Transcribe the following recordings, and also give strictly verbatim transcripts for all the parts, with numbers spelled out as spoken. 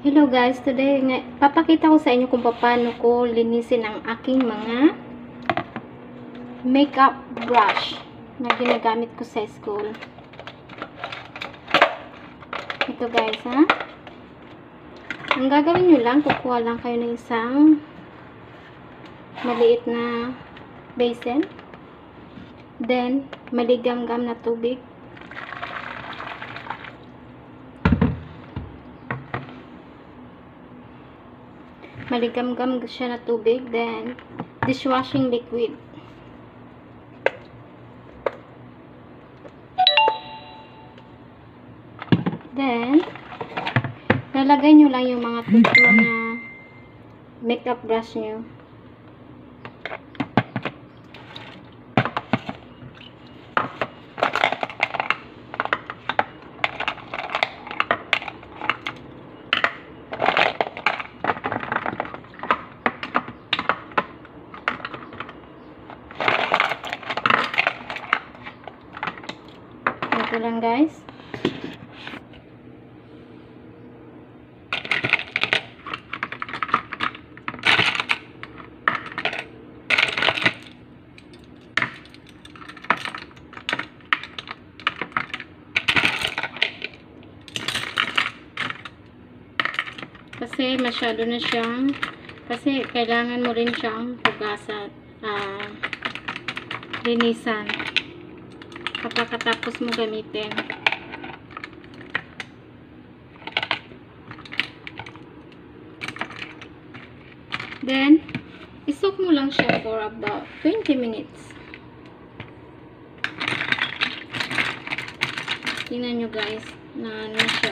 Hello guys, today nga, papakita ko sa inyo kung paano ko linisin ang aking mga makeup brush na ginagamit ko sa school. Ito guys ha. Ang gagawin nyo lang, kukuha lang kayo ng isang maliit na basin. Then, maligamgam na tubig. Maligamgam siya na tubig, then dishwashing liquid. Then lalagay nyo lang yung mga tutulo na makeup brush nyo. Ito lang guys. Kasi masyado na siyang, kasi kailangan mo rin siyang hugasan, uh, linisan pagkatapos mo gamitin. Then isok mo lang siya for about twenty minutes. Tingnan nyo guys na ano siya.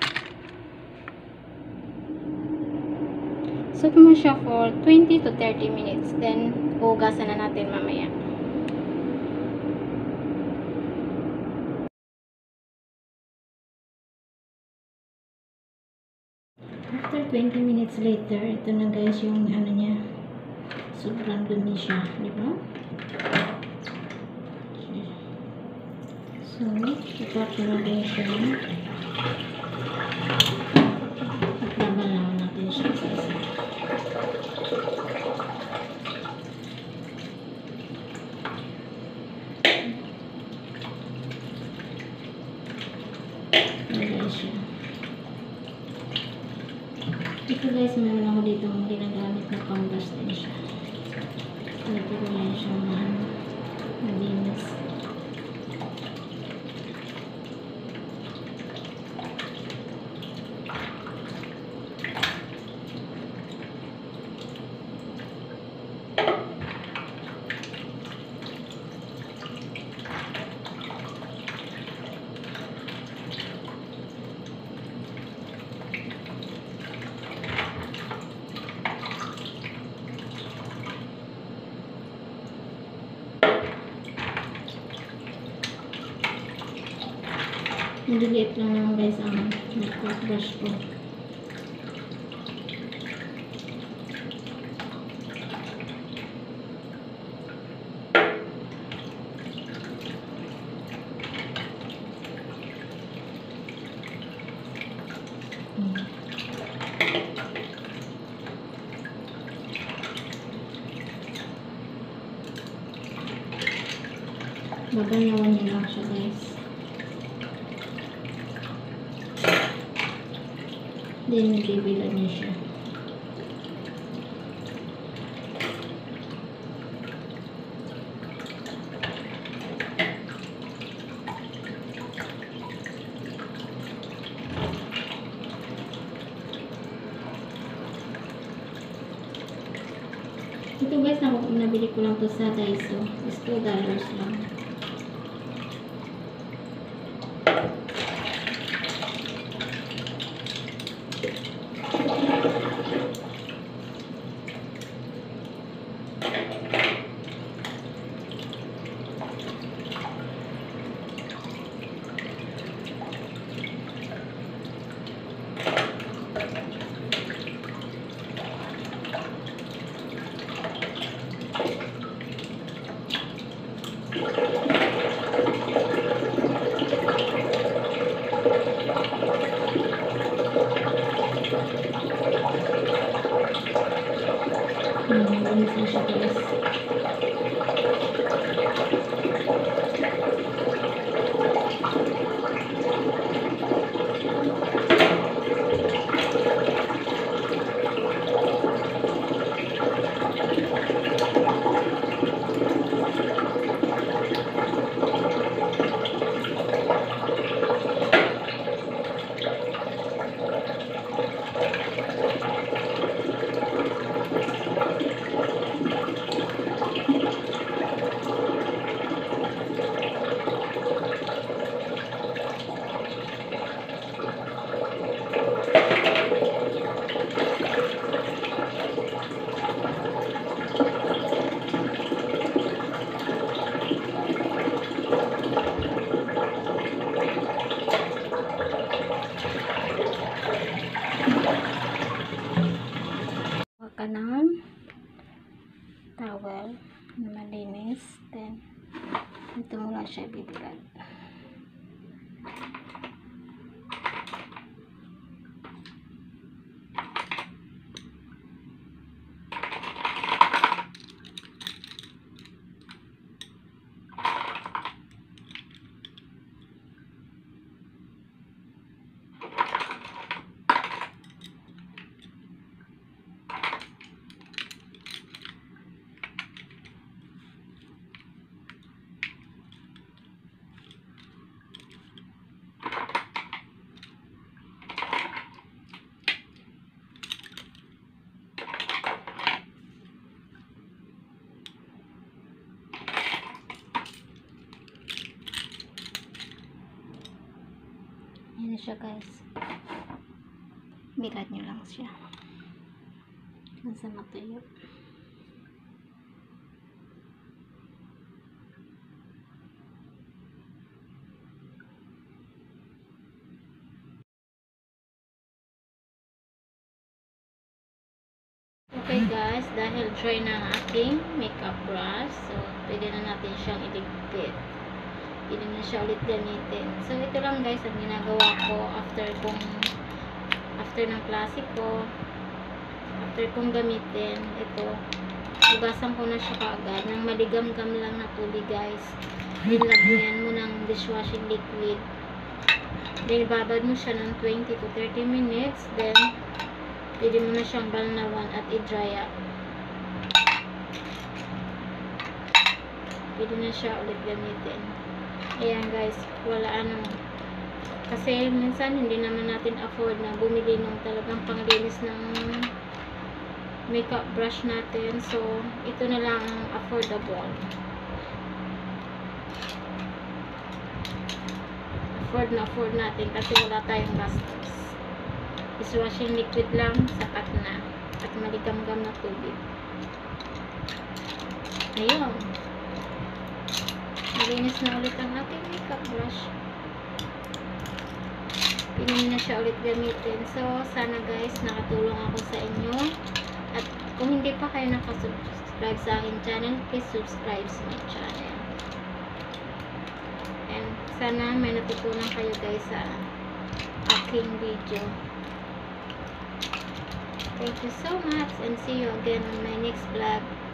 Isok mo siya for twenty to thirty minutes, then hugasan na natin mamaya. After twenty minutes later, ito na guys yung ano niya. Sobrang dumi siya, di ba? So, ito na din siya. Laban lang natin siya sa isa. Ayan siya. Ito guys, meron ako dito ang ginagamit na pang-brush din siya. Ito ko lang siya na malinis. Nililiit lang naman guys ang makeup brush ko. Hmm. Babanyawan niyo lang siya guys. Then, bibilan niya siya. Ito guys, nabili ko lang to sa Daiso. Is two dollars lang. Hmm, linisin siya guys. Huwag ka ng towel na malinis, then dito mo lang siya bibigay. Yan siya guys. Bilat nyo lang siya. Nasa matuyo. Okay guys, dahil dry na ang ating makeup brush, so pwede na natin siyang iligpit. Pwede na siya ulit gamitin. So ito lang guys ang ginagawa ko after kong after ng klase ko, after kong gamitin ito, hugasan ko na siya kaagad ng maligam-gam lang na tubig guys. Nilagyan mo ng dishwashing liquid, then babad mo siya ng twenty to thirty minutes, then pwede mo na siyang balnawan at i-dry up. Pwede na siya ulit gamitin. Ayan guys, wala ano. Kasi minsan hindi naman natin afford na bumili ng talagang panglinis ng makeup brush natin. So, ito na lang ang affordable. Afford na afford natin kasi wala tayong gastos. Dishwashing liquid lang, sapat na. At maligam-gam na tubig. Ayun. Malinis na ulit ang ating makeup brush. Pinin na siya ulit gamitin. So, sana guys, nakatulong ako sa inyo. At kung hindi pa kayo nakasubscribe sa aking channel, please subscribe sa my channel. And sana may natutunan kayo guys sa aking video. Thank you so much and see you again on my next vlog.